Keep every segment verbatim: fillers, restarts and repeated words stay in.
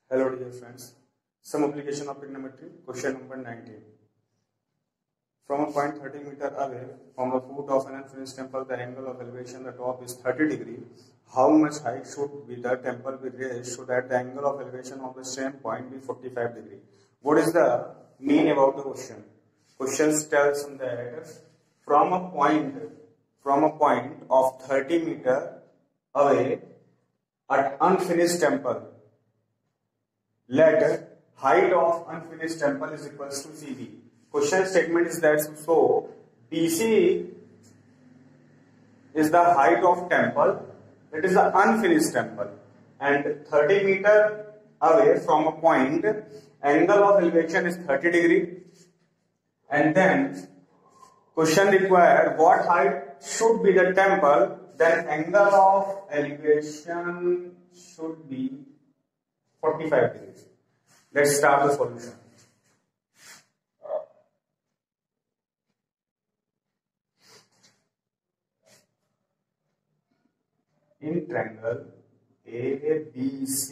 Hello dear friends, some application of trigonometry, question number nineteen. From a point thirty meter away from the foot of an unfinished temple, the angle of elevation at the top is thirty degree. How much height should be the temple be raised so that the angle of elevation of the same point be forty-five degree? What is the mean about the question? Question tells that from a point from a point of thirty meter away at unfinished temple, let height of unfinished temple is equals to C B. Question statement is that so B C is the height of temple, it is the unfinished temple, and thirty meter away from a point, angle of elevation is thirty degree, and then question required what height should be the temple, then angle of elevation should be forty-five degrees. Let's start the solution. In triangle A B C,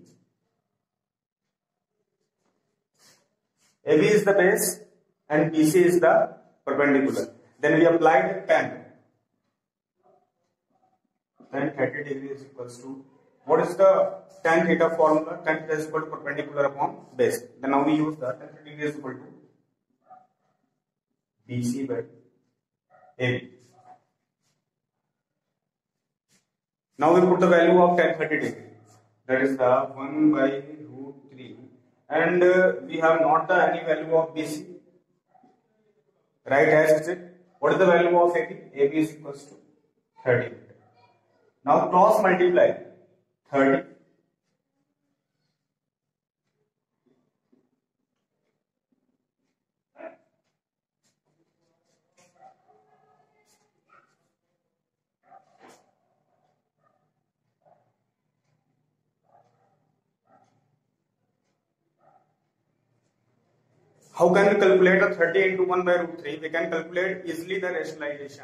A B is the base and B C is the perpendicular. Then we applied tan. Then thirty degree is equals to, what is the tan theta formula? Tan theta is equal to perpendicular upon base. Then now we use the tan thirty degree is equal to B C by A B. Now we put the value of tan thirty degree. That is the one by root three. And uh, we have not the any value of B C. Right as is it. What is the value of A B? A B is equals to thirty. Now cross multiply thirty. How can we calculate a thirty into one by root three? We can calculate easily the rationalization.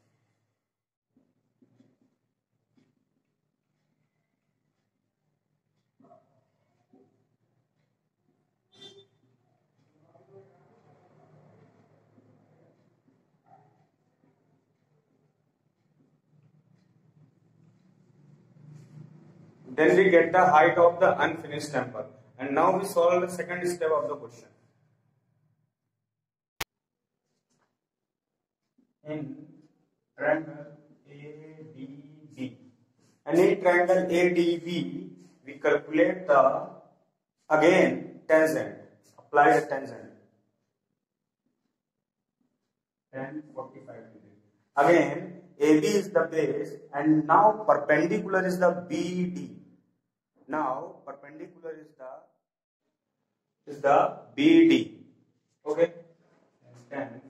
Then we get the height of the unfinished temple. And now we solve the second step of the question. In triangle A D B, and in triangle A D B, we calculate the again tangent, apply the tangent, tan forty-five degree. Again A B is the base, and now perpendicular is the B D. Now perpendicular is the is the B D. Okay, and tan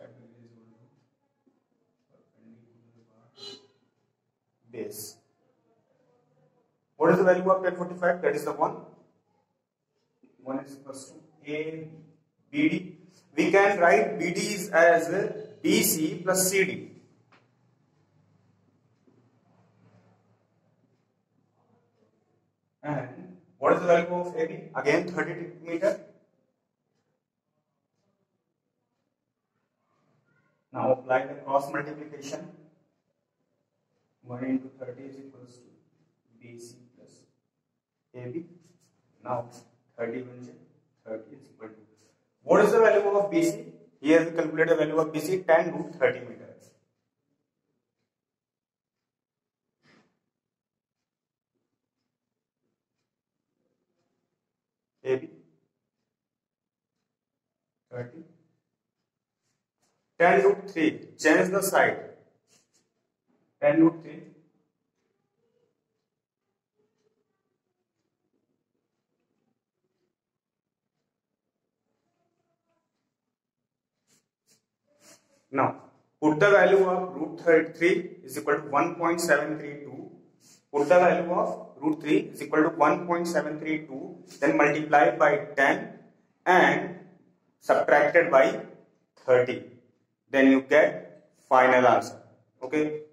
base. What is the value of tan forty-five? That is the one. one is equals to A B D. We can write B D as B C plus C D. And what is the value of A B? Again thirty meter. Now apply the cross multiplication. one into thirty is equals to B C plus A B. Now thirty means thirty is equal to, what is the value of B C? Here we calculate the value of B C, tan root thirty meters. A B thirty. Tan root three, change the side. Tan root three. Now put the value of root three is equal to one point seven three two. Put the value of root three is equal to one point seven three two. Then multiply by ten and subtracted by thirty. Then you get final answer. Okay.